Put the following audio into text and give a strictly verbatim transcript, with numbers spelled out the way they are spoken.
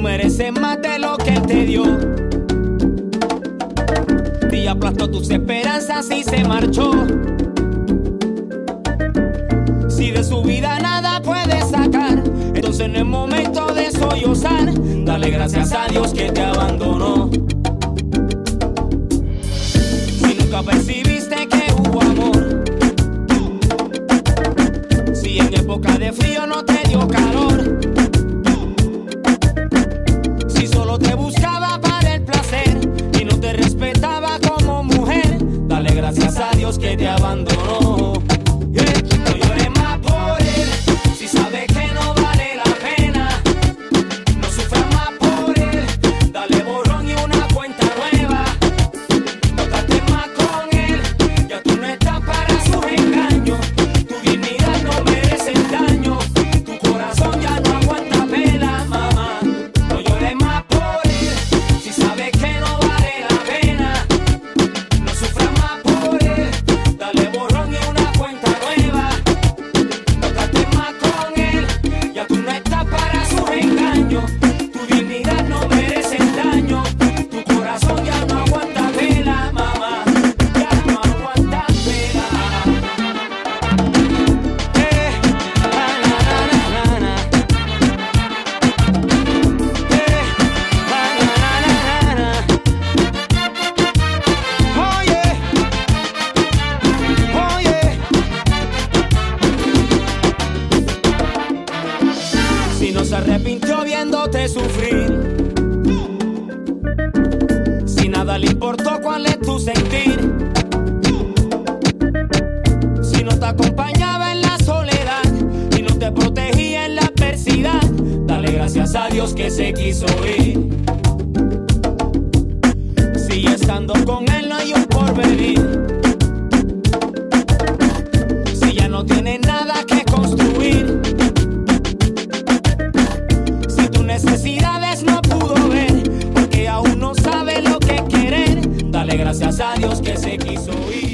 mereces más de lo que él te dio. Y aplastó tus esperanzas y se marchó. Si de su vida nada puedes sacar, entonces no es momento de sollozar. Dale gracias a Dios que te abandonó. Si nunca percibiste que hubo amor, si en época de frío no te dio calor, si solo te buscaba para el placer y no te respetaba como mujer, dale gracias a Dios que te abandonó. Yeah. No llores más por él, si sabes que no vale la pena. No sufras más por él, dale borrón y una cuenta nueva. No trates más con él, ya tú no estás para sus engaños. Tu dignidad no merece el daño, tu corazón ya no aguanta pena, mamá. No llores más por él, si sabes que no vale la pena. No sufras más por él, dale borrón y una cuenta nueva. No trates más con él, ya tú no estás para sus engaños. Tu dignidad no merece el daño, tu corazón ya no aguanta pena, mamá. Ya no aguanta pena. Eh, na, na, na, na, na. Eh, na, na, na, na, na. Oye, oye. Si no se arrepintió viéndote sufrir, si nada le importó cuál es tu sentir, si no te acompañaba en la soledad y no te protegía en la adversidad, dale gracias a Dios que se quiso ir. Si estando con él no hay un porvenir, si ya no tiene nada que construir, si tus necesidades no pudo ver, porque aún no sabe lo que es querer, dale gracias a Dios que se quiso ir.